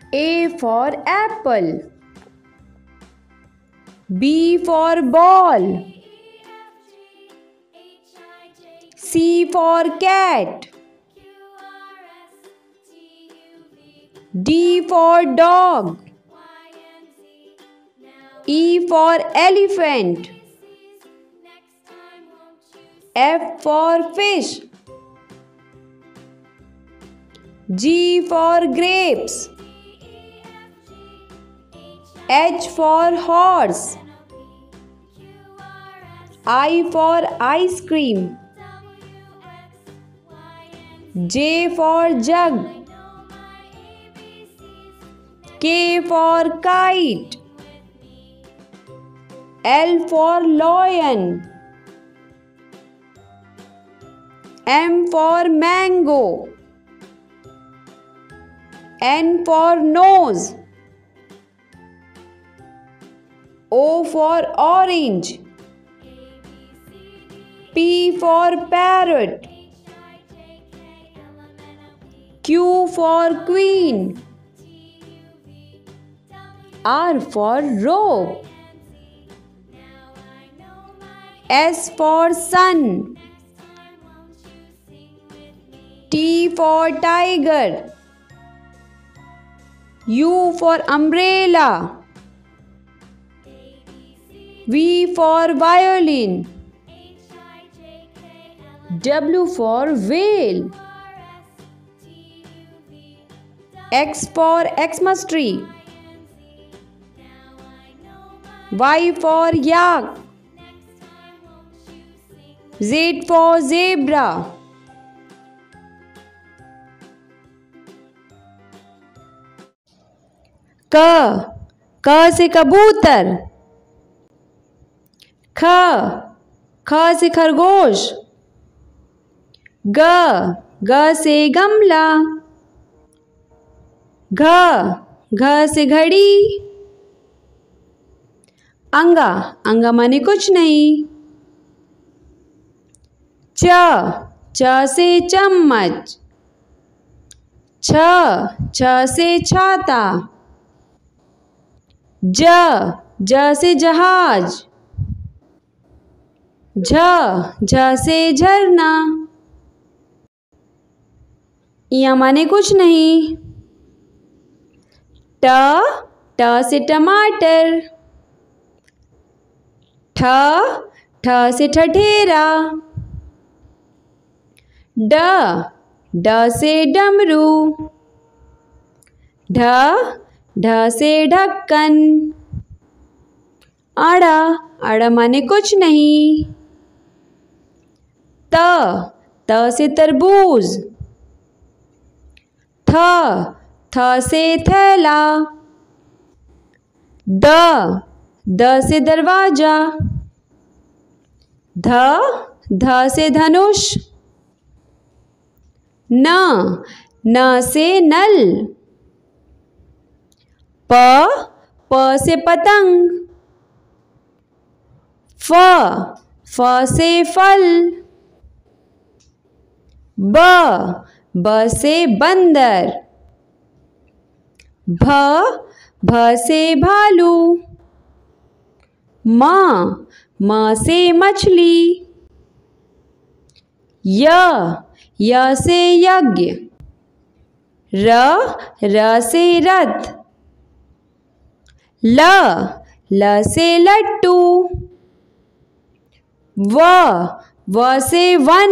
A for apple. B for ball. C for cat. D for dog. E for elephant. F for fish. G for grapes. H for horse. I for ice cream. J for jug. K for kite. L for lion. M for mango. N for nose. O for orange. P for parrot. Q for queen. R for rope. S for sun. T for tiger. U for umbrella. V for violin. W for whale. X for Xmas tree. Y for yak. Z for zebra. क से कबूतर. ख से खरगोश. ग से गमला. घ से घड़ी. अंगा माने कुछ नहीं. च से चम्मच. छ से छाता. ज से जहाज. झ से झरना. या माने कुछ नहीं. ट से टमाटर. ठ से ठठेरा. ड से डमरू. ढ से ढक्कन. अड़ा माने कुछ नहीं. त से तरबूज. थ से थैला. द से दरवाजा. ध से धनुष. न से नल. प से पतंग. फ से फल. ब से बंदर. भ से भालू. म से मछली. य से यज्ञ. र से रथ. ल से लट्टू. व से वन.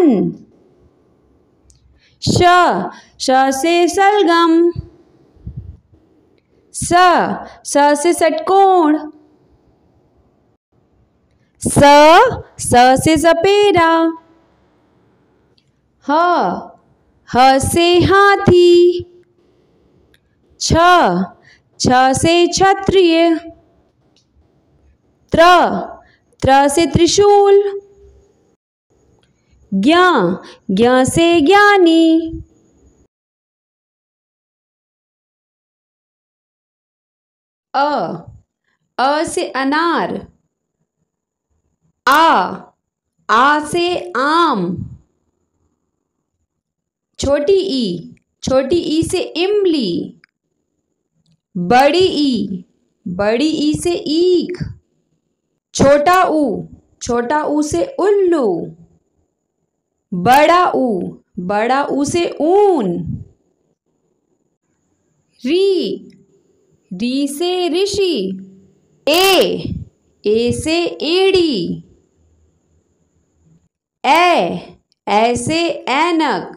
श से सलगम. स से षटकोण. स से सपेरा. ह से हाथी. छ से क्षत्रिय. त्र से त्रिशूल. ज्ञ से ज्ञानी. अ से अनार. आ से आम. छोटी ई से इमली. बड़ी ई से ईख। छोटा ऊ से उल्लू। बड़ा ऊ से ऊन। री से ऋषि। ए से एड़ी। ए से ऐनक।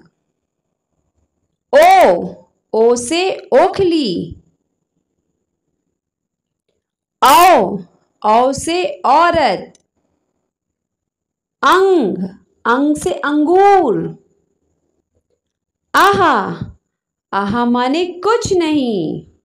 ओ से ओखली। औ से औरत। अंग से अंगूर। आहा माने कुछ नहीं।